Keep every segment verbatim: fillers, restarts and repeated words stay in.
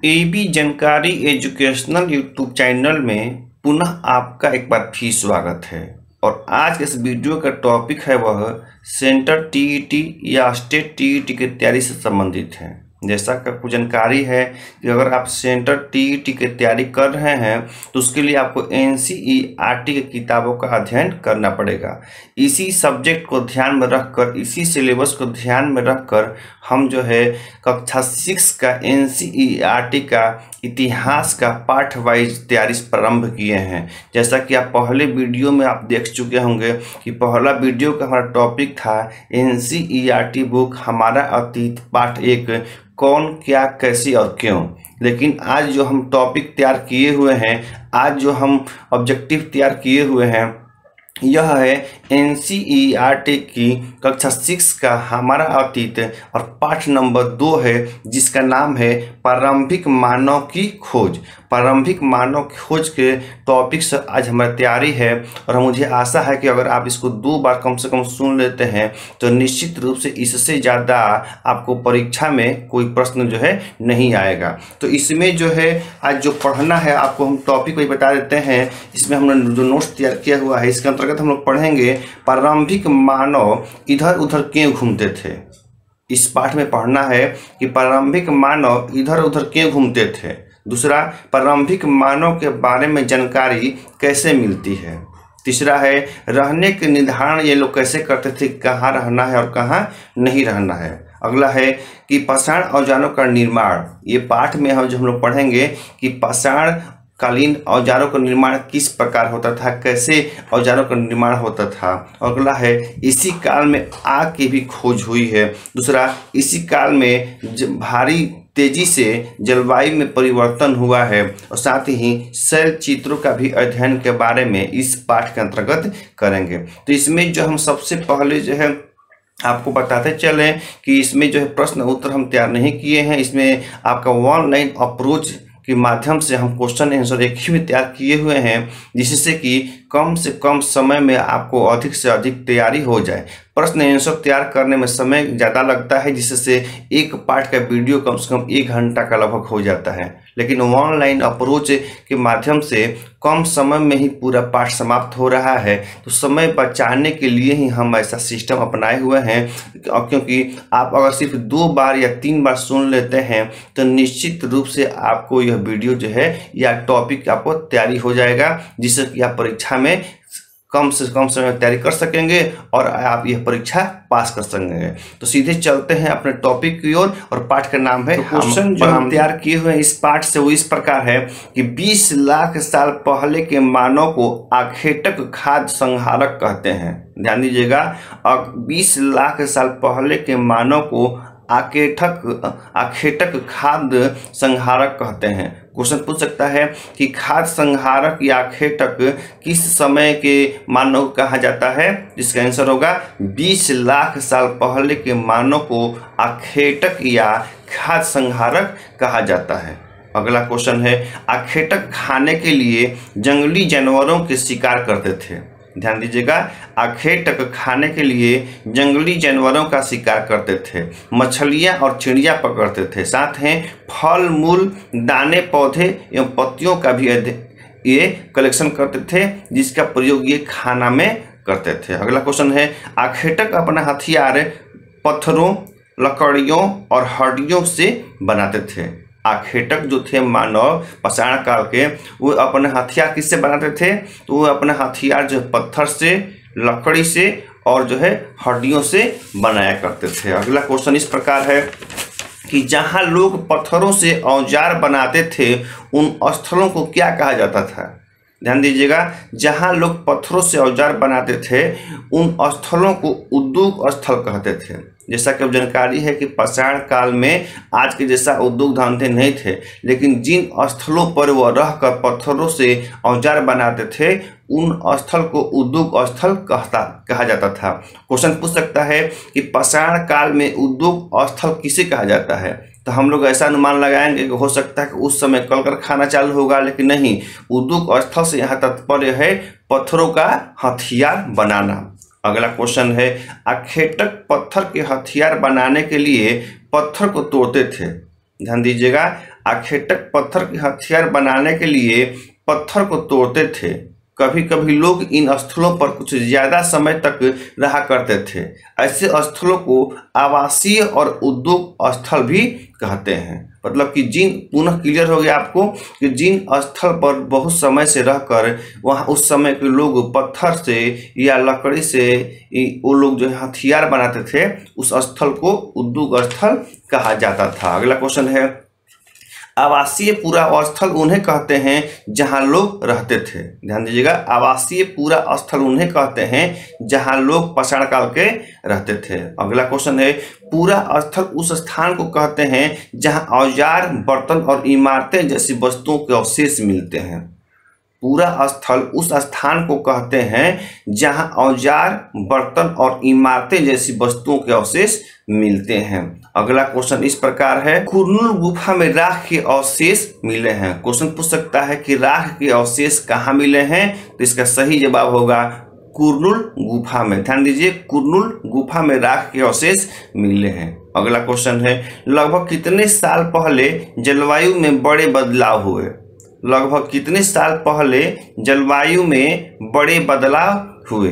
AB जानकारी educational YouTube channel में पुनः आपका एक बार फिर स्वागत है। और आज के इस वीडियो का टॉपिक है वह सेंटर टीईटी या स्टेट टीईटी की तैयारी से संबंधित है। जैसा कि आपको जानकारी है कि अगर आप सेंटर टीईटी की तैयारी कर रहे हैं तो उसके लिए आपको एनसीईआरटी की किताबों का अध्ययन करना पड़ेगा। इसी सब्जेक्ट को ध्यान में रखकर, इसी सिलेबस को ध्यान में रखकर हम जो है कक्षा सिक्स का एनसीईआरटी का इतिहास का पाठ वाइज तैयारी प्रारंभ किए हैं। जैसा कि आप पहले वीडियो में आप देख चुके होंगे कि पहला वीडियो का हमारा टॉपिक था एनसीईआरटी बुक हमारा अतीत पाठ एक, कौन क्या कैसे और क्यों। लेकिन आज जो हम टॉपिक तैयार किए हुए हैं, आज जो हम ऑब्जेक्टिव तैयार किए हुए हैं, यह है एनसीईआरटी की कक्षा सिक्स का हमारा अतीत और पाठ नंबर दो है, जिसका नाम है प्रारंभिक मानव की खोज। प्रारंभिक मानव की खोज के टॉपिक से आज हमारी तैयारी है और मुझे आशा है कि अगर आप इसको दो बार कम से कम सुन लेते हैं तो निश्चित रूप से इससे ज़्यादा आपको परीक्षा में कोई प्रश्न जो है नहीं आएगा। तो इसमें जो है आज जो पढ़ना है आपको हम टॉपिक को बता देते हैं। इसमें हमने जो नोट्स तैयार किया हुआ है इसके अंतर्गत हम लोग पढ़ेंगे प्रारंभिक मानव इधर उधर क्यों घूमते थे। इस पाठ में पढ़ना है कि प्रारंभिक मानव इधर उधर क्यों घूमते थे। दूसरा, प्रारंभिक मानव के बारे में जानकारी कैसे मिलती है। तीसरा है रहने के निर्धारण ये लोग कैसे करते थे, कहाँ रहना है और कहाँ नहीं रहना है। अगला है कि पाषाण औजारों का निर्माण। ये पाठ में हम जो हम लोग पढ़ेंगे कि पाषाण कालीन औजारों का निर्माण किस प्रकार होता था, कैसे औजारों का निर्माण होता था। अगला है इसी काल में आग की भी खोज हुई है। दूसरा, इसी काल में भारी तेजी से जलवायु में परिवर्तन हुआ है। और साथ ही शैल चित्रों का भी अध्ययन के बारे में इस पाठ के अंतर्गत करेंगे। तो इसमें जो हम सबसे पहले जो है आपको बताते चलें कि इसमें जो है प्रश्न उत्तर हम तैयार नहीं किए हैं। इसमें आपका वन लाइन अप्रोच के माध्यम से हम क्वेश्चन आंसर एक ही में तैयार किए हुए हैं, जिससे कि कम से कम समय में आपको अधिक से अधिक तैयारी हो जाए। प्रश्न आंसर तैयार करने में समय ज़्यादा लगता है, जिससे एक पार्ट का वीडियो कम से कम एक घंटा का लगभग हो जाता है। लेकिन वन लाइन अप्रोच के माध्यम से कम समय में ही पूरा पाठ समाप्त हो रहा है। तो समय बचाने के लिए ही हम ऐसा सिस्टम अपनाए हुए हैं। क्योंकि आप अगर सिर्फ दो बार या तीन बार सुन लेते हैं तो निश्चित रूप से आपको यह वीडियो जो है या टॉपिक आपको तैयारी हो जाएगा, जिससे कि आप परीक्षा में कम से कम समय में तैयारी कर सकेंगे और आप यह परीक्षा पास कर सकेंगे। तो सीधे चलते हैं अपने टॉपिक की ओर और, और पाठ का नाम है। तो क्वेश्चन जो हम तैयार किए हुए हैं इस पाठ से वो इस प्रकार है कि बीस लाख साल पहले के मानव को आखेटक खाद्य संहारक कहते हैं। ध्यान दीजिएगा, अब बीस लाख साल पहले के मानव को आकेठक आखेटक खाद्य संहारक कहते हैं। क्वेश्चन पूछ सकता है कि खाद्य संहारक या आखेटक किस समय के मानव को कहा जाता है। जिसका आंसर होगा बीस लाख साल पहले के मानव को आखेटक या खाद्य संहारक कहा जाता है। अगला क्वेश्चन है आखेटक खाने के लिए जंगली जानवरों के शिकार करते थे। ध्यान दीजिएगा, आखेटक खाने के लिए जंगली जानवरों का शिकार करते थे, मछलियां और चिड़िया पकड़ते थे, साथ ही फल मूल दाने पौधे एवं पत्तियों का भी ये कलेक्शन करते थे, जिसका प्रयोग ये खाना में करते थे। अगला क्वेश्चन है आखेटक अपना हथियार पत्थरों, लकड़ियों और हड्डियों से बनाते थे। आखेटक जो थे मानव पाषाण काल के, वो अपने हथियार किससे बनाते थे, तो वो अपने हथियार जो पत्थर से, लकड़ी से और जो है हड्डियों से बनाया करते थे। अगला क्वेश्चन इस प्रकार है कि जहाँ लोग पत्थरों से औजार बनाते थे उन स्थलों को क्या कहा जाता था। ध्यान दीजिएगा, जहाँ लोग पत्थरों से औजार बनाते थे उन स्थलों को उद्योग स्थल कहते थे। जैसा कि अब जानकारी है कि पाषाण काल में आज के जैसा उद्योग धंधे नहीं थे, लेकिन जिन स्थलों पर वह रहकर पत्थरों से औजार बनाते थे उन स्थल को उद्योग स्थल कहता कहा जाता था। क्वेश्चन पूछ सकता है कि पाषाण काल में उद्योग स्थल किसे कहा जाता है। तो हम लोग ऐसा अनुमान लगाएंगे कि हो सकता है कि उस समय कल कारखाना चालू होगा, लेकिन नहीं, उद्योग स्थल से यहाँ तात्पर्य है पत्थरों का हथियार बनाना। अगला क्वेश्चन है आखेटक पत्थर के हथियार बनाने के लिए पत्थर को तोड़ते थे। ध्यान दीजिएगा, आखेटक पत्थर के हथियार बनाने के लिए पत्थर को तोड़ते थे। कभी कभी लोग इन स्थलों पर कुछ ज्यादा समय तक रहा करते थे। ऐसे स्थलों को आवासीय और उद्योग स्थल भी कहते हैं। मतलब कि जिन, पुनः क्लियर हो गया आपको कि जिन स्थल पर बहुत समय से रहकर वहाँ उस समय के लोग पत्थर से या लकड़ी से वो लोग जो हथियार बनाते थे, उस स्थल को उद्योग स्थल कहा जाता था। अगला क्वेश्चन है, आवासीय पूरा स्थल उन्हें कहते हैं जहां लोग रहते थे। ध्यान दीजिएगा, आवासीय पूरा स्थल उन्हें कहते हैं जहां लोग पाषाण काल के रहते थे। अगला क्वेश्चन है, पूरा स्थल उस स्थान को कहते हैं जहां औजार, बर्तन और इमारतें जैसी वस्तुओं के अवशेष मिलते हैं। पूरा स्थल उस स्थान को कहते हैं जहां औजार, बर्तन और इमारतें जैसी वस्तुओं के अवशेष मिलते हैं। अगला क्वेश्चन इस प्रकार है, कुरनूल गुफा में राख के अवशेष मिले हैं। क्वेश्चन पूछ सकता है कि राख के अवशेष कहाँ मिले हैं, तो इसका सही जवाब होगा कुरनूल गुफा में। ध्यान दीजिए, कुरनूल गुफा में राख के अवशेष मिले हैं। अगला क्वेश्चन है, लगभग कितने साल पहले जलवायु में बड़े बदलाव हुए। लगभग कितने साल पहले जलवायु में बड़े बदलाव हुए,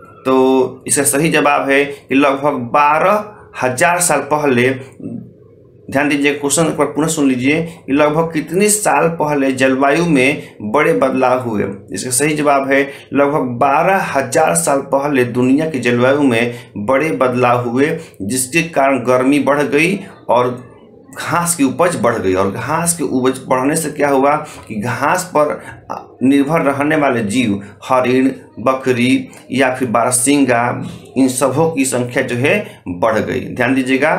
तो इसका सही जवाब है कि लगभग बारह हजार साल पहले। ध्यान दीजिए, क्वेश्चन पर पुनः सुन लीजिए कि लगभग कितने साल पहले जलवायु में बड़े बदलाव हुए। इसका सही जवाब है लगभग बारह हजार साल पहले दुनिया की जलवायु में बड़े बदलाव हुए, जिसके कारण गर्मी बढ़ गई और घास की उपज बढ़ गई। और घास की उपज बढ़ने से क्या हुआ कि घास पर निर्भर रहने वाले जीव, हरिण, बकरी या फिर बारहसिंगा, इन सबों की संख्या जो है बढ़ गई। ध्यान दीजिएगा,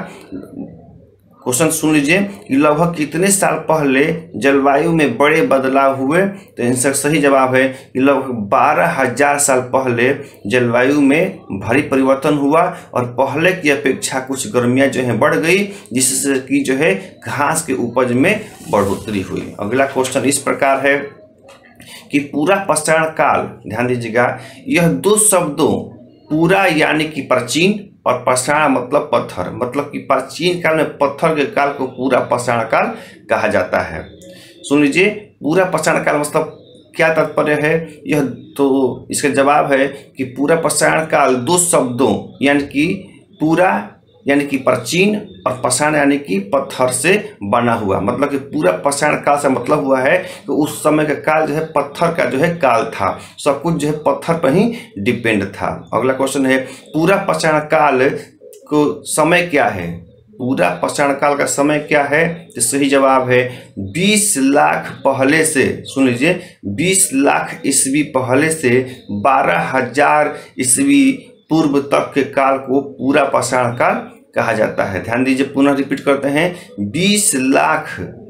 क्वेश्चन सुन लीजिए कि लगभग कितने साल पहले जलवायु में बड़े बदलाव हुए, तो इसका सही जवाब है कि लगभग बारह हजार साल पहले जलवायु में भारी परिवर्तन हुआ और पहले की अपेक्षा कुछ गर्मियां जो है बढ़ गई, जिससे कि जो है घास के उपज में बढ़ोतरी हुई। अगला क्वेश्चन इस प्रकार है कि पूरा पाषाण काल, ध्यान दीजिएगा, यह दो शब्दों पूरा यानी कि प्राचीन और पाषाण मतलब पत्थर, मतलब कि प्राचीन काल में पत्थर के काल को पूरा पाषाण काल कहा जाता है। सुन लीजिए, पूरा पाषाण काल मतलब क्या तात्पर्य है यह, तो इसका जवाब है कि पूरा पाषाण काल दो शब्दों यानी कि पूरा यानी कि प्राचीन और पाषाण यानी कि पत्थर से बना हुआ। मतलब कि पूरा पाषाण काल से मतलब हुआ है कि उस समय का काल जो है पत्थर का जो है काल था, सब कुछ जो है पत्थर पर ही डिपेंड था। अगला क्वेश्चन है, पूरा पाषाण काल को समय क्या है। पूरा पाषाण काल का समय क्या है, तो सही जवाब है बीस लाख पहले से, सुन लीजिए, बीस लाख ईस्वी पहले से बारह हजार ईस्वी पूर्व तक के काल को पूरा पाषाण काल कहा जाता है। ध्यान दीजिए, पुनः रिपीट करते हैं, बीस लाख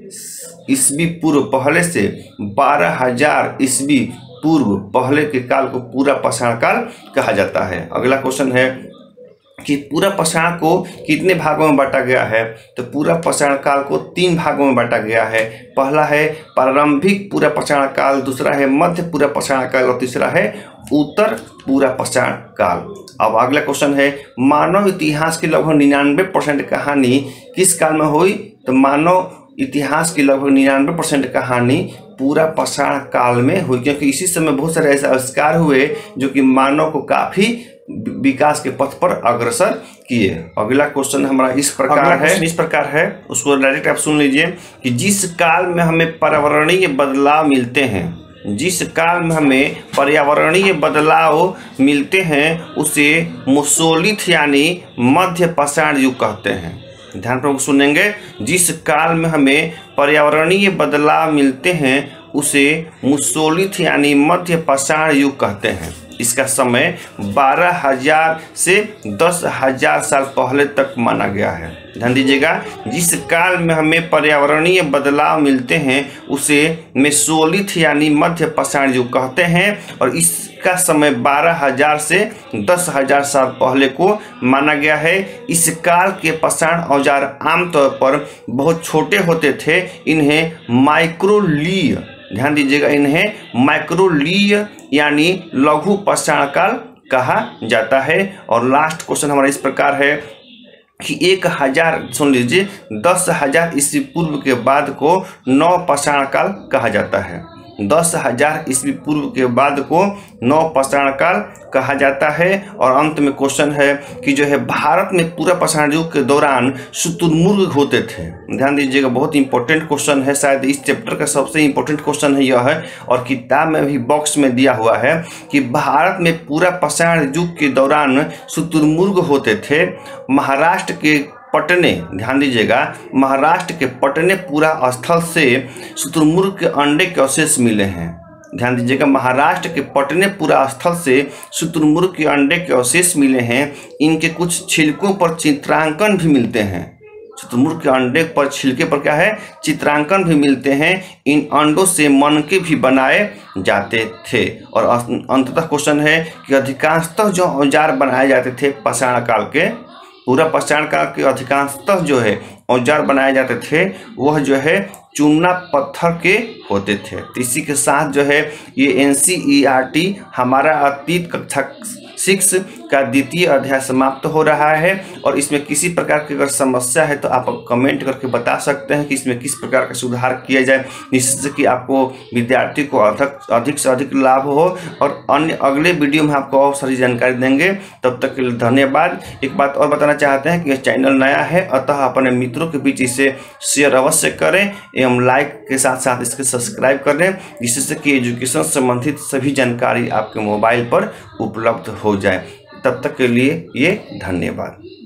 ईस्वी पूर्व पहले से बारह हजार ईस्वी पूर्व पहले के काल को पूरा पाषाण काल कहा जाता है। अगला क्वेश्चन है कि पूरा पाषाण को कितने भागों में बांटा गया है, तो पूरा पाषाण काल को तीन भागों में बांटा गया है। पहला है प्रारंभिक पूरा पाषाण काल, दूसरा है मध्य पूरा पाषाण काल और तीसरा है उत्तर पूरा पाषाण काल। अब अगला क्वेश्चन है, मानव इतिहास की लगभग निन्यानवे परसेंट कहानी किस काल में हुई, तो मानव इतिहास की लगभग निन्यानवे परसेंट कहानी पूरा पाषाण काल में हुई, क्योंकि इसी समय बहुत सारे ऐसे आविष्कार हुए जो कि मानव को काफी विकास के पथ पर अग्रसर किए। अगला क्वेश्चन हमारा इस प्रकार है इस प्रकार है उसको डायरेक्ट आप सुन लीजिए कि जिस काल में हमें पर्यावरणीय बदलाव मिलते हैं जिस काल में हमें पर्यावरणीय बदलाव मिलते हैं उसे मेसोलिथ यानी मध्य पाषाण युग कहते हैं। ध्यान पूर्वक सुनेंगे, जिस काल में हमें पर्यावरणीय बदलाव मिलते हैं उसे मेसोलिथ यानी मध्य पाषाण युग कहते हैं। इसका समय बारह हजार से दस हजार साल पहले तक माना गया है। ध्यान दीजिएगा, जिस काल में हमें पर्यावरणीय बदलाव मिलते हैं उसे मेसोलिथ यानी मध्य पाषाण युग कहते हैं और इसका समय बारह हजार से दस हजार साल पहले को माना गया है। इस काल के पाषाण औजार आमतौर पर बहुत छोटे होते थे, इन्हें माइक्रोलीय, ध्यान दीजिएगा, इन्हें माइक्रोलीय यानी लघु पाषाण काल कहा जाता है। और लास्ट क्वेश्चन हमारा इस प्रकार है कि एक हजार सुन लीजिए दस हजार ईस्वी पूर्व के बाद को नव पाषाण काल कहा जाता है। दस हजार ईस्वी पूर्व के बाद को नव पाषाण काल कहा जाता है। और अंत में क्वेश्चन है कि जो है भारत में पूरा पाषाण युग के दौरान शुतुरमुर्ग होते थे। ध्यान दीजिएगा, बहुत इंपॉर्टेंट क्वेश्चन है, शायद इस चैप्टर का सबसे इंपॉर्टेंट क्वेश्चन है यह है। और किताब में भी बॉक्स में दिया हुआ है कि भारत में पूरा पाषाण युग के दौरान शुतुरमुर्ग होते थे। महाराष्ट्र के पटने, ध्यान दीजिएगा, महाराष्ट्र के पटने पूरा स्थल से शुतुरमुर्ग के अंडे के अवशेष मिले हैं। ध्यान दीजिएगा, महाराष्ट्र के पटने पूरा स्थल से शुतुरमुर्ग के अंडे के अवशेष मिले हैं। इनके कुछ छिलकों पर चित्रांकन भी मिलते हैं। शुतुरमुर्ग के अंडे पर छिलके पर क्या है, चित्रांकन भी मिलते हैं। इन अंडों से मनके भी बनाए जाते थे। और अंततः क्वेश्चन है कि अधिकांशतः जो औजार बनाए जाते थे पाषाण काल के, पूरा पाषाण काल के अधिकांशतः जो है औजार बनाए जाते थे वह जो है चूना पत्थर के होते थे। तो इसी के साथ जो है ये N C E R T हमारा अतीत कक्षा सिक्स का द्वितीय अध्याय समाप्त हो रहा है। और इसमें किसी प्रकार की अगर समस्या है तो आप कमेंट करके बता सकते हैं कि इसमें किस प्रकार का सुधार किया जाए, जिससे कि आपको विद्यार्थी को अधिक अधिक से अधिक लाभ हो। और अन्य अगले वीडियो में आपको और सारी जानकारी देंगे। तब तक के लिए धन्यवाद। एक बात और बताना चाहते हैं कि यह चैनल नया है, अतः अपने मित्रों के बीच इसे शेयर अवश्य करें एवं लाइक के साथ साथ इसके सब्सक्राइब करें, जिससे कि एजुकेशन संबंधित सभी जानकारी आपके मोबाइल पर उपलब्ध हो जाए। तब तक के लिए ये धन्यवाद।